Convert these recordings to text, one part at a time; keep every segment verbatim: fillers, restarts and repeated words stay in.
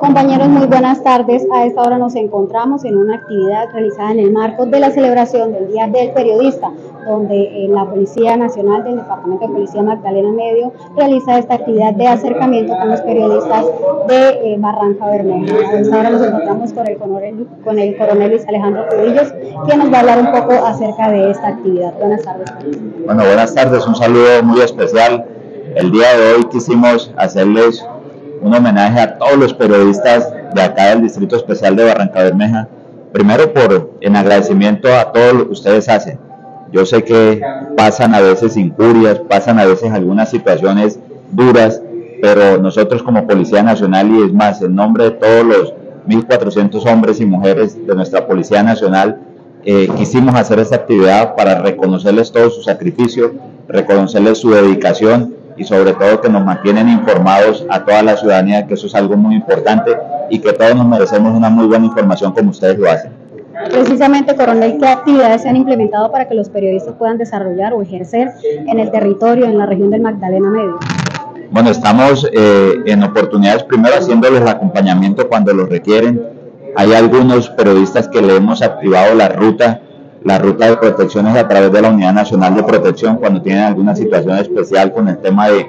Compañeros, muy buenas tardes. A esta hora nos encontramos en una actividad realizada en el marco de la celebración del Día del Periodista, donde eh, la Policía Nacional del Departamento de Policía Magdalena Medio realiza esta actividad de acercamiento con los periodistas de eh, Barranca Bermeja. A esta hora nos encontramos con el, coronel, con el coronel Luis Alejandro Cubillos, quien nos va a hablar un poco acerca de esta actividad. Buenas tardes. Bueno, buenas tardes. Un saludo muy especial. El día de hoy quisimos hacerles un homenaje a todos los periodistas de acá del Distrito Especial de Barranca Bermeja. Primero, por en agradecimiento a todo lo que ustedes hacen. Yo sé que pasan a veces injurias, pasan a veces algunas situaciones duras, pero nosotros como Policía Nacional, y es más, en nombre de todos los mil cuatrocientos hombres y mujeres de nuestra Policía Nacional, eh, quisimos hacer esta actividad para reconocerles todo su sacrificio, reconocerles su dedicación, y sobre todo que nos mantienen informados a toda la ciudadanía, que eso es algo muy importante y que todos nos merecemos una muy buena información como ustedes lo hacen. Precisamente, coronel, ¿qué actividades se han implementado para que los periodistas puedan desarrollar o ejercer en el territorio, en la región del Magdalena Medio? Bueno, estamos eh, en oportunidades, primero haciéndoles el acompañamiento cuando lo requieren. Hay algunos periodistas que le hemos activado la ruta la ruta de protecciones a través de la Unidad Nacional de Protección cuando tienen alguna situación especial con el tema de,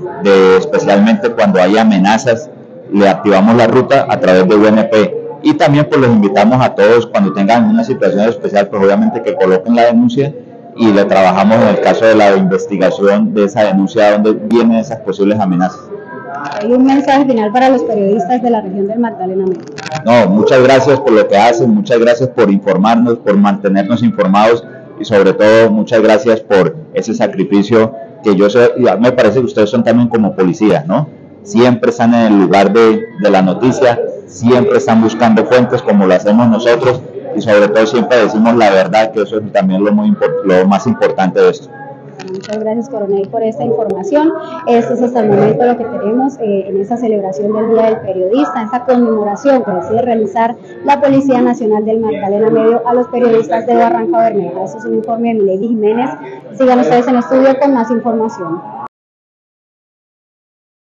de especialmente cuando hay amenazas, le activamos la ruta a través de U N P, y también pues los invitamos a todos cuando tengan una situación especial, pues obviamente que coloquen la denuncia y le trabajamos en el caso de la investigación de esa denuncia donde vienen esas posibles amenazas. ¿Hay un mensaje final para los periodistas de la región del Magdalena Medio? No, muchas gracias por lo que hacen, muchas gracias por informarnos, por mantenernos informados y sobre todo muchas gracias por ese sacrificio que yo sé, me parece que ustedes son también como policías, ¿no? Siempre están en el lugar de, de la noticia, siempre están buscando fuentes como lo hacemos nosotros y sobre todo siempre decimos la verdad, que eso es también lo, muy, lo más importante de esto. Muchas gracias, coronel, por esta información. Esto es hasta el momento lo que tenemos eh, en esta celebración del Día del Periodista, esta conmemoración que decide realizar la Policía Nacional del Magdalena Medio a los periodistas de Barranca Bermeja. Este es un informe de Milady Jiménez. Sigan ustedes en estudio con más información.